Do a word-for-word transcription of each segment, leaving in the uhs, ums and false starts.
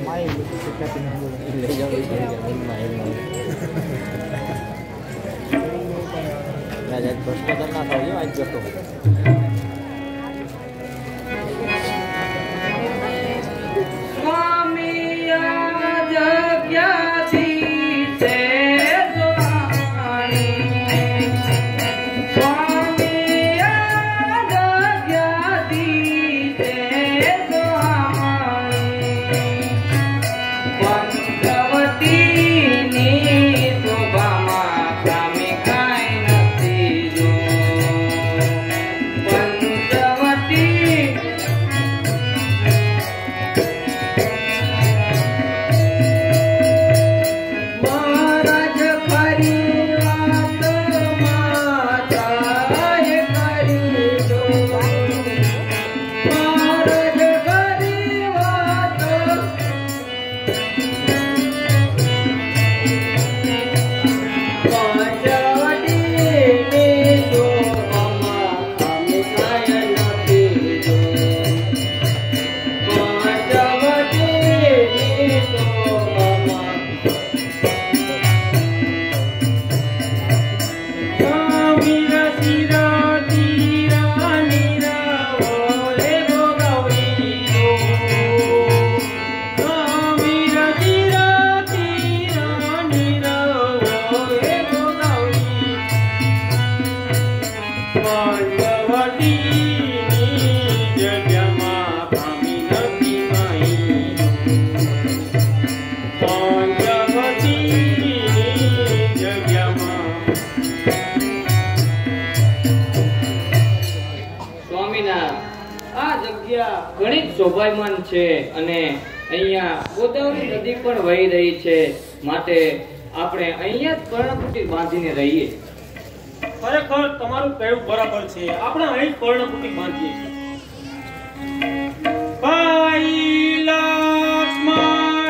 माई क्या तीन ले जाओ इधर जमीन माई माई राजा प्रश्न करना था ये आज जो स्वामी आज क्या શોભાયમાન છે અને અહીંયા ગોદાવરી નદી પણ વહી રહી છે માટે આપણે અહીંયા જ કર્ણકુટી બાંધીને રહીએ ખરેખર તમારું કહેવું બરાબર છે આપણે અહીં કર્ણકુટી બાંધીએ ભાઈ લક્ષ્મણ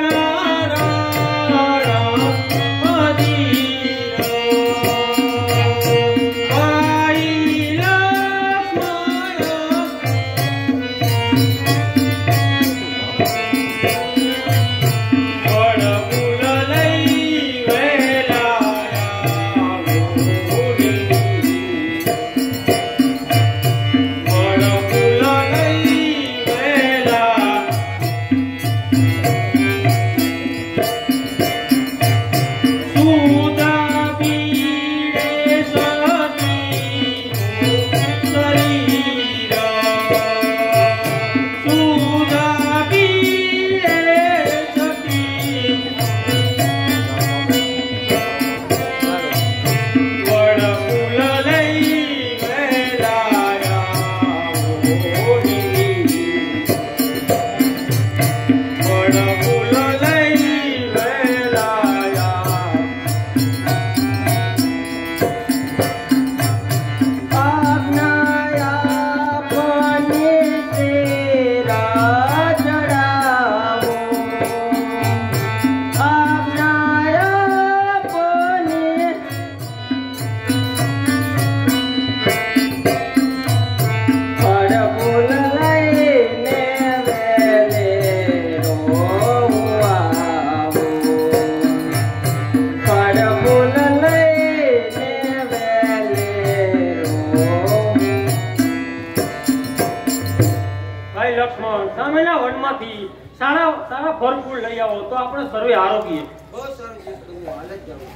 સર્વે આરોગ્ય બહુ સારું છે હાલ જ જાવ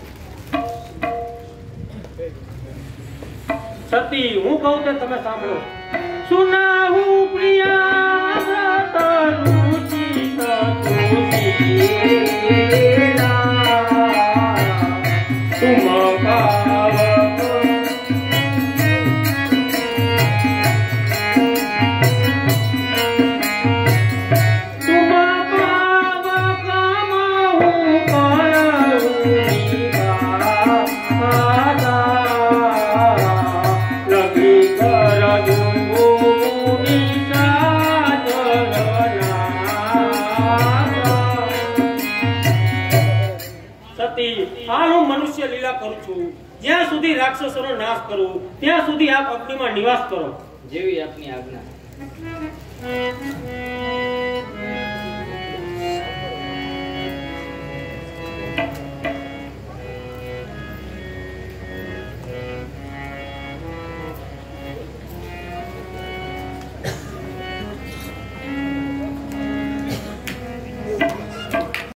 સતી હું કહું તે તમે સાંભળો સુનાહુ પ્રિયા વ્રત રુચિ તુમ પાવ જ્યાં સુધી રાક્ષસોનો નાશ કરું ત્યાં સુધી આપ અગ્નિમાં નિવાસ કરો જેવી આપની આજ્ઞા।